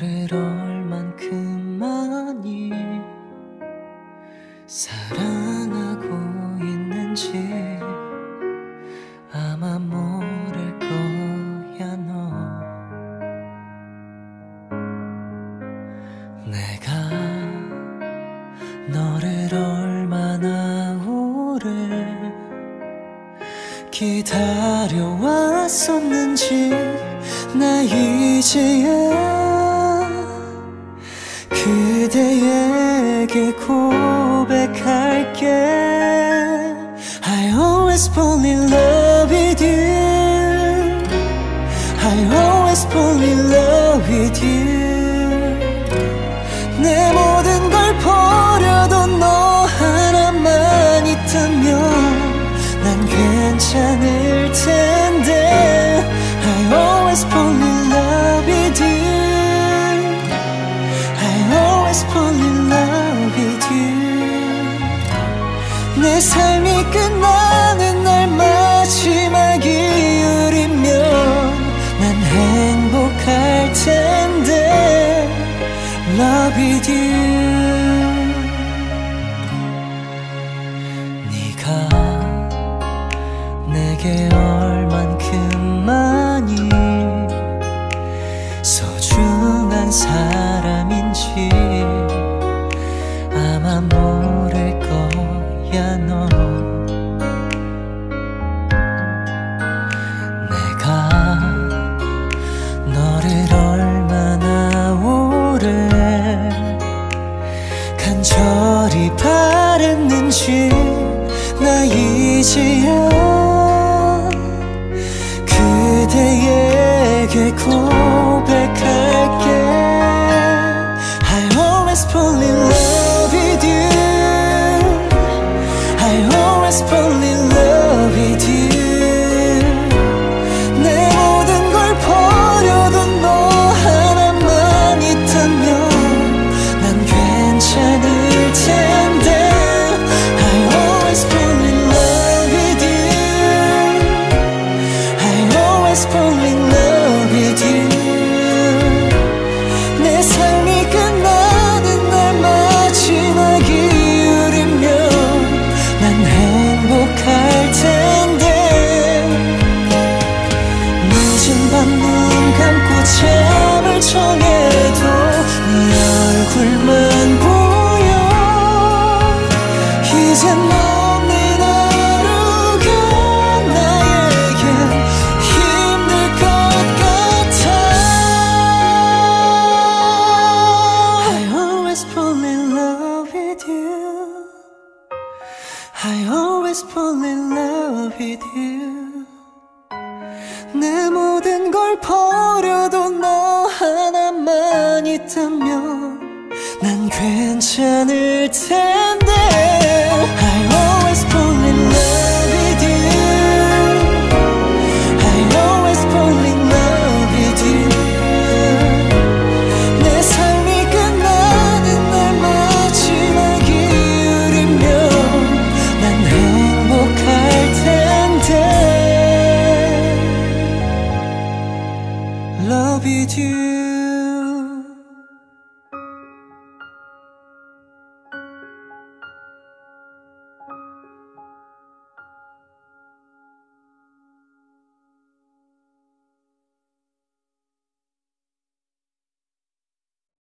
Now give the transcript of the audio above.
너를 얼만큼 많이 사랑하고 있는지 아마 모를 거야 너. 내가 너를 얼마나 오래 기다려왔었는지 나 이제야 그대에게 고백할게. I always fall in love with you. I always fall in love with you. 내 모든 걸 버려도 너 하나만 있다면 난 괜찮을 텐데. I always fall in love with you. I always fall in love with you. 내 삶이 끝나는 날 마지막 이유리면 난 행복할 텐데. Love with you. 네가 내게 얼만큼 많이 소중한 사람인지 아마 모를 거야 너. 내가 너를 얼마나 오래 간절히 바랬는지 나 이제야 그대에게 고백할게. I always fall in love with you. I always fall in love with you. 내 모든 걸 버려도 너 하나만 있다면 난 괜찮을 텐데. I always fall in love with you. I always fall in love with you. 내 삶이 끝나는 날 마지막 이유리면 난 행복할 텐데. 늦은 밤 눈 감고 잠을 청해도 네 얼굴만 보여. 이젠 없는 하루가 나에겐 힘들 것 같아. I always fall in love with you. I always fall in love with you. 내 모든 걸 버려도 너 하나만 있다면 난 괜찮을 텐데. I